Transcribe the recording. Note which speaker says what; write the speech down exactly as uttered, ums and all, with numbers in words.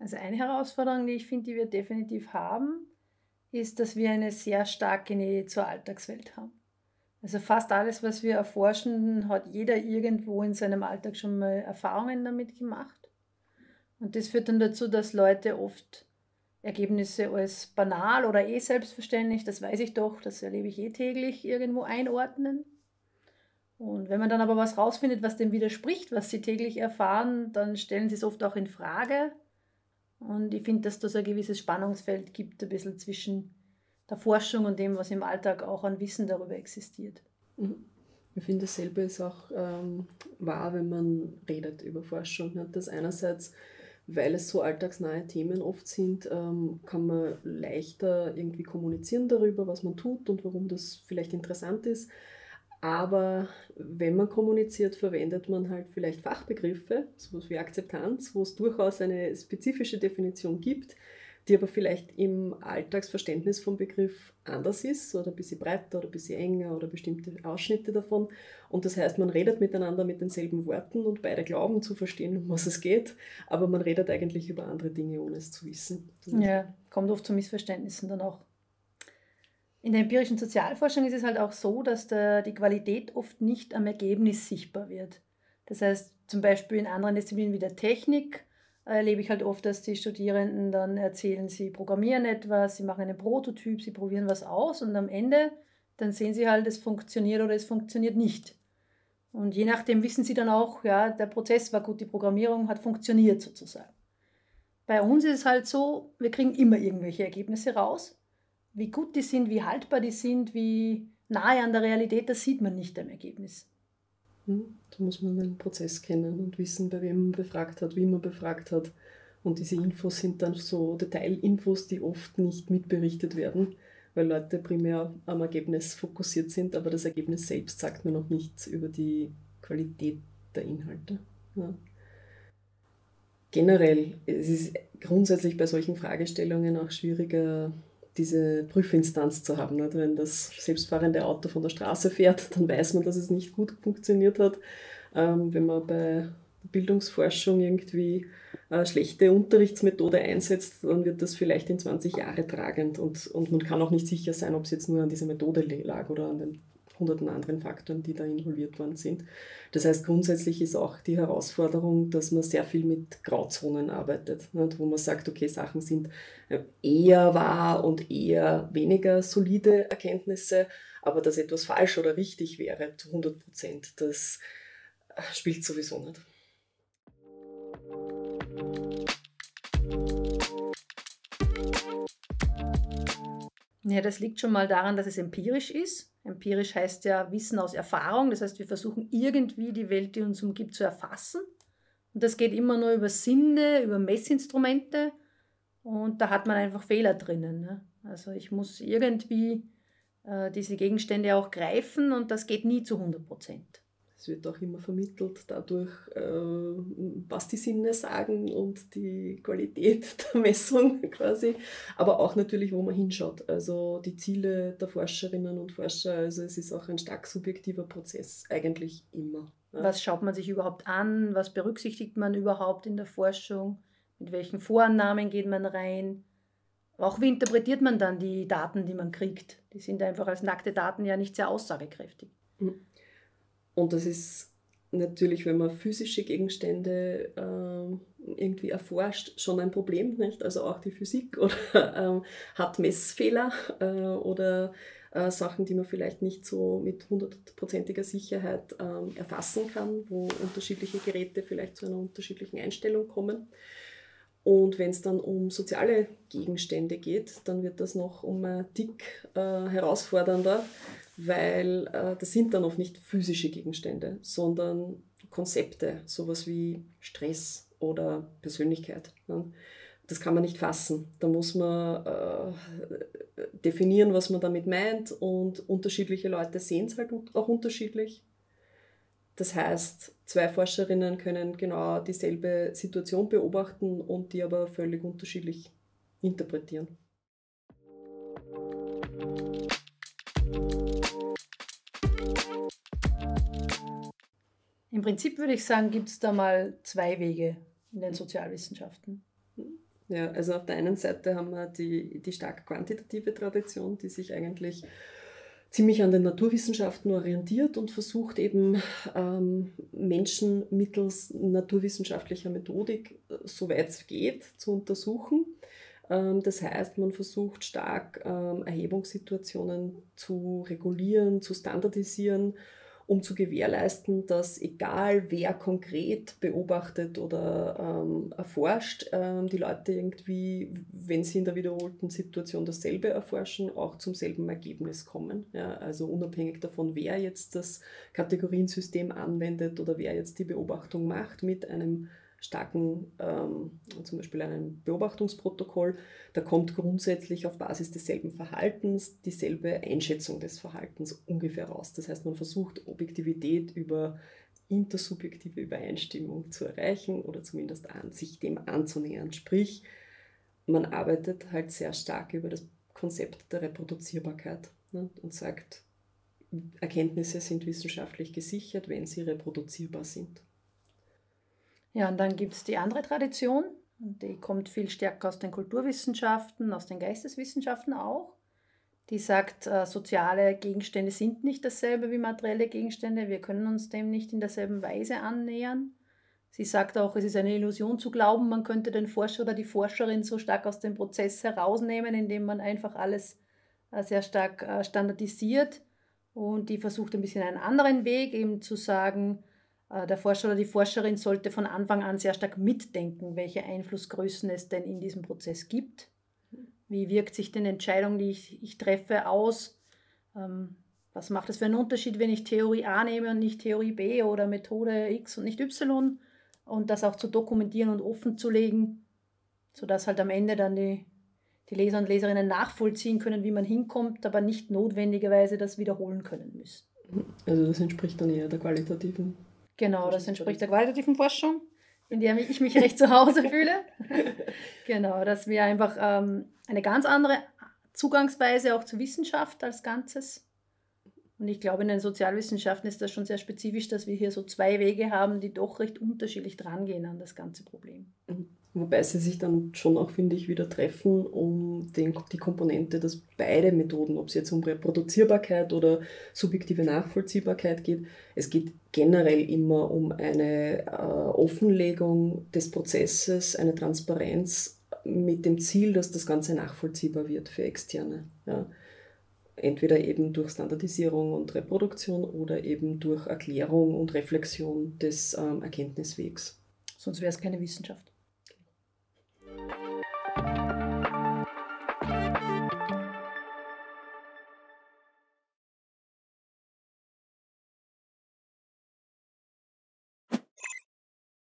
Speaker 1: Also eine Herausforderung, die ich finde, die wir definitiv haben, ist, dass wir eine sehr starke Nähe zur Alltagswelt haben. Also fast alles, was wir erforschen, hat jeder irgendwo in seinem Alltag schon mal Erfahrungen damit gemacht. Und das führt dann dazu, dass Leute oft Ergebnisse als banal oder eh selbstverständlich, das weiß ich doch, das erlebe ich eh täglich, irgendwo einordnen. Und wenn man dann aber was rausfindet, was dem widerspricht, was sie täglich erfahren, dann stellen sie es oft auch in Frage. Und ich finde, dass da so ein gewisses Spannungsfeld gibt, ein bisschen zwischen der Forschung und dem, was im Alltag auch an Wissen darüber existiert.
Speaker 2: Mhm. Ich finde, dasselbe ist auch ähm, wahr, wenn man redet über Forschung. Ne? Das einerseits, weil es so alltagsnahe Themen oft sind, ähm, kann man leichter irgendwie kommunizieren darüber, was man tut und warum das vielleicht interessant ist. Aber wenn man kommuniziert, verwendet man halt vielleicht Fachbegriffe, sowas wie Akzeptanz, wo es durchaus eine spezifische Definition gibt, die aber vielleicht im Alltagsverständnis vom Begriff anders ist oder ein bisschen breiter oder ein bisschen enger oder bestimmte Ausschnitte davon. Und das heißt, man redet miteinander mit denselben Worten und beide glauben zu verstehen, um was es geht, aber man redet eigentlich über andere Dinge, ohne es zu wissen.
Speaker 1: Ja, kommt oft zu Missverständnissen dann auch. In der empirischen Sozialforschung ist es halt auch so, dass der, die Qualität oft nicht am Ergebnis sichtbar wird. Das heißt, zum Beispiel in anderen Disziplinen wie der Technik äh, erlebe ich halt oft, dass die Studierenden dann erzählen, sie programmieren etwas, sie machen einen Prototyp, sie probieren was aus und am Ende dann sehen sie halt, es funktioniert oder es funktioniert nicht. Und je nachdem wissen sie dann auch, ja, der Prozess war gut, die Programmierung hat funktioniert sozusagen. Bei uns ist es halt so, wir kriegen immer irgendwelche Ergebnisse raus. Wie gut die sind, wie haltbar die sind, wie nahe an der Realität, das sieht man nicht im Ergebnis.
Speaker 2: Hm, da muss man den Prozess kennen und wissen, bei wem man befragt hat, wie man befragt hat. Und diese Infos sind dann so Detailinfos, die oft nicht mitberichtet werden, weil Leute primär am Ergebnis fokussiert sind, aber das Ergebnis selbst sagt mir noch nichts über die Qualität der Inhalte. Ja. Generell, es ist grundsätzlich bei solchen Fragestellungen auch schwieriger, diese Prüfinstanz zu haben. Nicht? Wenn das selbstfahrende Auto von der Straße fährt, dann weiß man, dass es nicht gut funktioniert hat. Ähm, wenn man bei Bildungsforschung irgendwie eine schlechte Unterrichtsmethode einsetzt, dann wird das vielleicht in zwanzig Jahre tragend und, und man kann auch nicht sicher sein, ob es jetzt nur an dieser Methode lag oder an den hunderten anderen Faktoren, die da involviert worden sind. Das heißt, grundsätzlich ist auch die Herausforderung, dass man sehr viel mit Grauzonen arbeitet, nicht? Wo man sagt, okay, Sachen sind eher wahr und eher weniger solide Erkenntnisse, aber dass etwas falsch oder richtig wäre zu hundert Prozent, das spielt sowieso nicht.
Speaker 1: Ja, das liegt schon mal daran, dass es empirisch ist. Empirisch heißt ja Wissen aus Erfahrung. Das heißt, wir versuchen irgendwie die Welt, die uns umgibt, zu erfassen. Und das geht immer nur über Sinne, über Messinstrumente. Und da hat man einfach Fehler drinnen. Ne? Also ich muss irgendwie äh, diese Gegenstände auch greifen und das geht nie zu hundert Prozent.
Speaker 2: Es wird auch immer vermittelt dadurch, äh, was die Sinne sagen und die Qualität der Messung quasi, aber auch natürlich, wo man hinschaut. Also die Ziele der Forscherinnen und Forscher, also es ist auch ein stark subjektiver Prozess, eigentlich immer.
Speaker 1: Ja. Was schaut man sich überhaupt an? Was berücksichtigt man überhaupt in der Forschung? Mit welchen Vorannahmen geht man rein? Auch wie interpretiert man dann die Daten, die man kriegt? Die sind einfach als nackte Daten ja nicht sehr aussagekräftig.
Speaker 2: Und das ist natürlich, wenn man physische Gegenstände äh, irgendwie erforscht, schon ein Problem, nicht? Also auch die Physik oder, äh, hat Messfehler äh, oder äh, Sachen, die man vielleicht nicht so mit hundertprozentiger Sicherheit äh, erfassen kann, wo unterschiedliche Geräte vielleicht zu einer unterschiedlichen Einstellung kommen. Und wenn es dann um soziale Gegenstände geht, dann wird das noch um ein Tick äh, herausfordernder, weil äh, das sind dann oft nicht physische Gegenstände, sondern Konzepte, sowas wie Stress oder Persönlichkeit. Ja. Das kann man nicht fassen. Da muss man äh, definieren, was man damit meint, und unterschiedliche Leute sehen es halt auch unterschiedlich. Das heißt, zwei Forscherinnen können genau dieselbe Situation beobachten und die aber völlig unterschiedlich interpretieren.
Speaker 1: Im Prinzip würde ich sagen, gibt es da mal zwei Wege in den Sozialwissenschaften.
Speaker 2: Ja, also auf der einen Seite haben wir die, die stark quantitative Tradition, die sich eigentlich ziemlich an den Naturwissenschaften orientiert und versucht eben ähm, Menschen mittels naturwissenschaftlicher Methodik, äh, soweit es geht, zu untersuchen. Ähm, das heißt, man versucht stark ähm, Erhebungssituationen zu regulieren, zu standardisieren, um zu gewährleisten, dass egal wer konkret beobachtet oder ähm, erforscht, ähm, die Leute irgendwie, wenn sie in der wiederholten Situation dasselbe erforschen, auch zum selben Ergebnis kommen. Ja, also unabhängig davon, wer jetzt das Kategoriensystem anwendet oder wer jetzt die Beobachtung macht mit einem starken, ähm, zum Beispiel einem Beobachtungsprotokoll, da kommt grundsätzlich auf Basis desselben Verhaltens dieselbe Einschätzung des Verhaltens ungefähr raus. Das heißt, man versucht Objektivität über intersubjektive Übereinstimmung zu erreichen oder zumindest an, sich dem anzunähern. Sprich, man arbeitet halt sehr stark über das Konzept der Reproduzierbarkeit, ne, und sagt, Erkenntnisse sind wissenschaftlich gesichert, wenn sie reproduzierbar sind.
Speaker 1: Ja, und dann gibt es die andere Tradition, und die kommt viel stärker aus den Kulturwissenschaften, aus den Geisteswissenschaften auch. Die sagt, äh, soziale Gegenstände sind nicht dasselbe wie materielle Gegenstände, wir können uns dem nicht in derselben Weise annähern. Sie sagt auch, es ist eine Illusion zu glauben, man könnte den Forscher oder die Forscherin so stark aus dem Prozess herausnehmen, indem man einfach alles äh, sehr stark äh, standardisiert. Und die versucht ein bisschen einen anderen Weg, eben zu sagen, der Forscher oder die Forscherin sollte von Anfang an sehr stark mitdenken, welche Einflussgrößen es denn in diesem Prozess gibt. Wie wirkt sich denn die Entscheidung, die ich, ich treffe, aus? Ähm, was macht es für einen Unterschied, wenn ich Theorie A nehme und nicht Theorie B oder Methode X und nicht Y? Und das auch zu dokumentieren und offen zu legen, sodass halt am Ende dann die, die Leser und Leserinnen nachvollziehen können, wie man hinkommt, aber nicht notwendigerweise das wiederholen können müssen.
Speaker 2: Also das entspricht dann eher der qualitativen.
Speaker 1: Genau, das entspricht der qualitativen Forschung, in der ich mich recht zu Hause fühle. Genau, dass wir einfach ähm, eine ganz andere Zugangsweise auch zur Wissenschaft als Ganzes. Und ich glaube, in den Sozialwissenschaften ist das schon sehr spezifisch, dass wir hier so zwei Wege haben, die doch recht unterschiedlich drangehen an das ganze Problem.
Speaker 2: Wobei sie sich dann schon auch, finde ich, wieder treffen, um den, die Komponente, dass beide Methoden, ob es jetzt um Reproduzierbarkeit oder subjektive Nachvollziehbarkeit geht, es geht generell immer um eine äh, Offenlegung des Prozesses, eine Transparenz mit dem Ziel, dass das Ganze nachvollziehbar wird für Externe. Ja. Entweder eben durch Standardisierung und Reproduktion oder eben durch Erklärung und Reflexion des ähm, Erkenntniswegs.
Speaker 1: Sonst wäre es keine Wissenschaft.